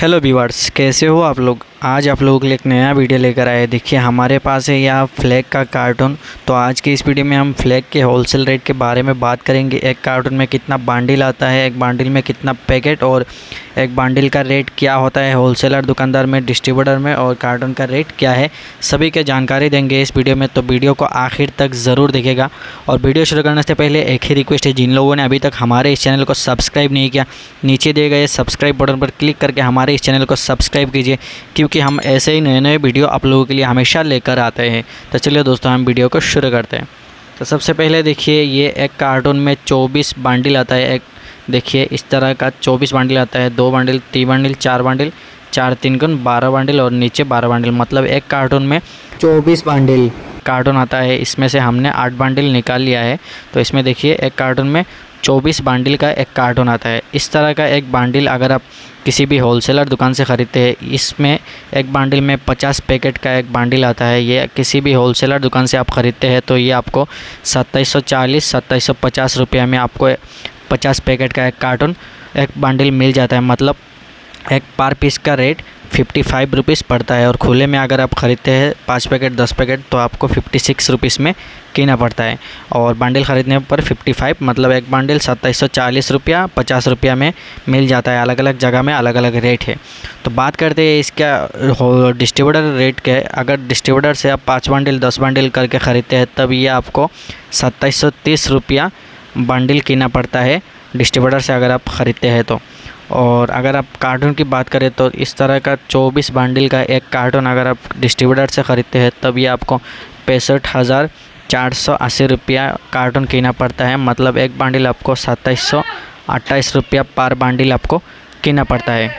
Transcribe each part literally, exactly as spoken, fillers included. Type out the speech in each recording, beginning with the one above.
Hello viewers, कैसे हो आप लोग। आज आप लोगों के लिए एक नया वीडियो लेकर आए। देखिए हमारे पास है यह फ्लैग का कार्टून। तो आज की इस वीडियो में हम फ्लैग के होलसेल रेट के बारे में बात करेंगे। एक कार्टून में कितना बांडिल आता है, एक बांडिल में कितना पैकेट, और एक बांडिल का रेट क्या होता है होलसेलर, दुकानदार में, डिस्ट्रीब्यूटर में, और कार्टून का रेट क्या है, सभी के जानकारी देंगे इस वीडियो में। तो वीडियो को आखिर तक ज़रूर देखेगा। और वीडियो शुरू करने से पहले एक ही रिक्वेस्ट है, जिन लोगों ने अभी तक हमारे इस चैनल को सब्सक्राइब नहीं किया, नीचे दिए गए सब्सक्राइब बटन पर क्लिक करके हमारे इस चैनल को सब्सक्राइब कीजिए, क्योंकि हम ऐसे ही नए नए वीडियो आप लोगों के लिए हमेशा लेकर आते हैं। तो चलिए दोस्तों, हम वीडियो को शुरू करते हैं। तो सबसे पहले देखिए, ये एक कार्टून में चौबीस बांडिल आता है। एक देखिए इस तरह का चौबीस बांडिल आता है। दो बांडिल, तीन बांडिल, चार बांडिल, चार तीन गुण बारह बांडिल, और नीचे बारह बांडिल, मतलब एक कार्टून में चौबीस बांडिल कार्टून आता है। इसमें से हमने आठ बांडिल निकाल लिया है। तो इसमें देखिए एक कार्टून में चौबीस बांडिल का एक कार्टून आता है। इस तरह का एक बांडिल अगर आप किसी भी होलसेलर दुकान से ख़रीदते हैं, इसमें एक बांडिल में पचास पैकेट का एक बांडिल आता है। ये किसी भी होलसेलर दुकान से आप ख़रीदते हैं तो ये आपको सत्ताईस सौ चालीस सत्ताईस सौ पचास रुपये में आपको पचास पैकेट का एक कार्टून एक बांडिल मिल जाता है। मतलब एक पर पीस का रेट फिफ्टी फाइव रुपीज़ पड़ता है। और खुले में अगर आप ख़रीदते हैं पाँच पैकेट दस पैकेट तो आपको फिफ्टी सिक्स रुपीज़ में कीना पड़ता है। और बांडिल ख़रीदने पर फिफ्टी फाइव, मतलब एक बांडिल सत्ताईस सौ चालीस रुपया पचास रुपया में मिल जाता है। अलग अलग जगह में अलग अलग रेट है। तो बात करते हैं इसका डिस्ट्रीब्यूटर रेट के। अगर डिस्ट्रीब्यूटर से आप पाँच बांडिल दस बांडिल करके ख़रीदते हैं तब ये आपको सत्ताईस सौ तीस रुपया बांडिल कीना पड़ता है डिस्ट्रीब्यूटर से अगर आप ख़रीदते हैं तो। और अगर आप कार्टून की बात करें तो इस तरह का चौबीस बांडिल का एक कार्टून अगर आप डिस्ट्रीब्यूटर से ख़रीदते हैं तब ये आपको पैंसठ हज़ार चार सौ अस्सी रुपया कार्टून कीना पड़ता है। मतलब एक बांडिल आपको सत्ताईस सौ अट्ठाईस रुपया पर बांडिल आपको कीना पड़ता है।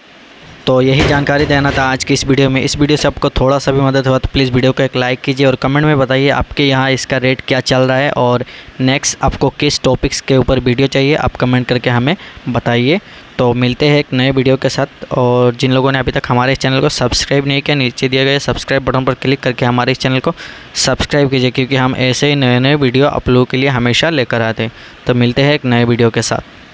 तो यही जानकारी देना था आज की इस वीडियो में। इस वीडियो से आपको थोड़ा सा भी मदद हुआ तो प्लीज़ वीडियो को एक लाइक कीजिए और कमेंट में बताइए आपके यहाँ इसका रेट क्या चल रहा है, और नेक्स्ट आपको किस टॉपिक्स के ऊपर वीडियो चाहिए आप कमेंट करके हमें बताइए। तो मिलते हैं एक नए वीडियो के साथ। और जिन लोगों ने अभी तक हमारे इस चैनल को सब्सक्राइब नहीं किया, नीचे दिए गए सब्सक्राइब बटन पर क्लिक करके हमारे इस चैनल को सब्सक्राइब कीजिए, क्योंकि हम ऐसे ही नए नए वीडियो आप लोगों के लिए हमेशा लेकर आते हैं। तो मिलते हैं एक नए वीडियो के साथ।